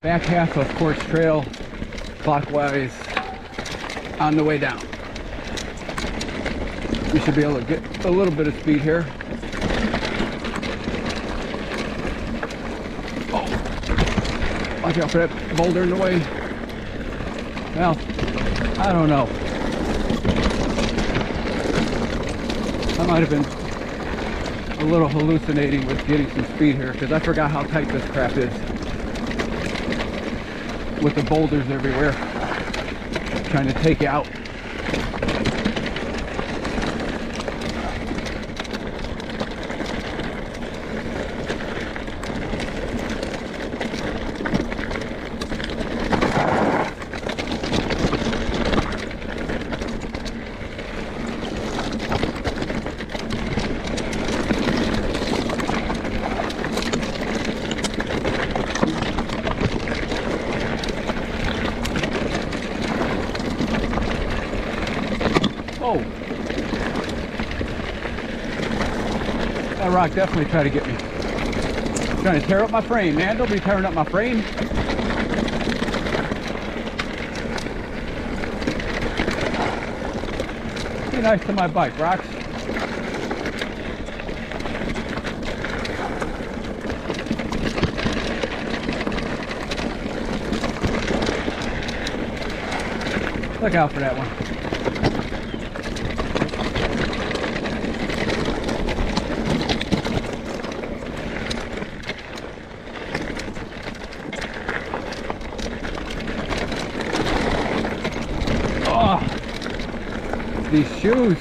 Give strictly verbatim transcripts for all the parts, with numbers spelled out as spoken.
Back half of Course Trail, clockwise, on the way down. We should be able to get a little bit of speed here. Oh, watch out for that boulder in the way. Well, I don't know. I might have been a little hallucinating with getting some speed here because I forgot how tight this crap is with the boulders everywhere trying to take you out. Oh, that rock definitely tried to get me. Trying to tear up my frame, man. Don't be tearing up my frame. Be nice to my bike, rocks. Look out for that one. These shoes.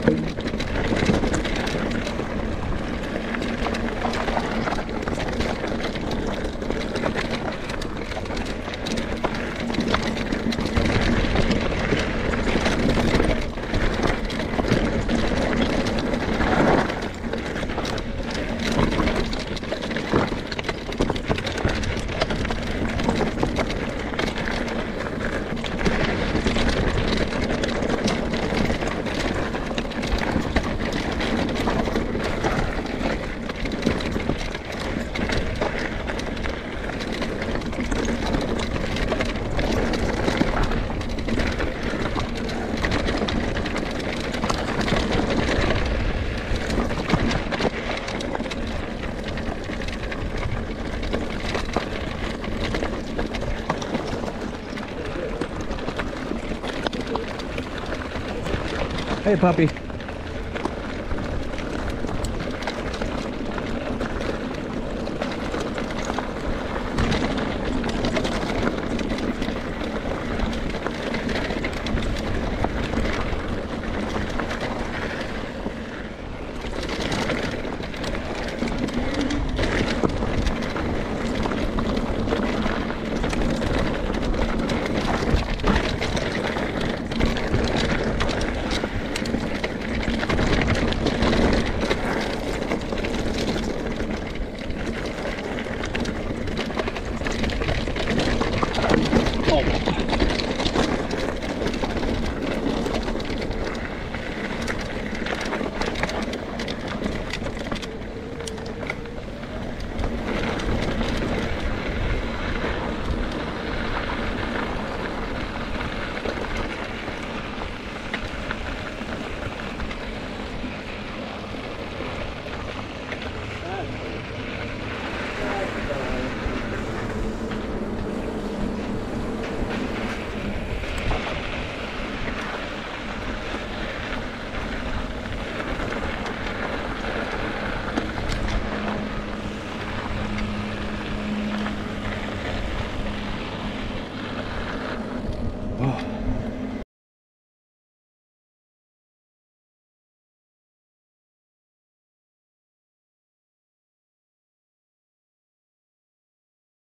Hey, puppy.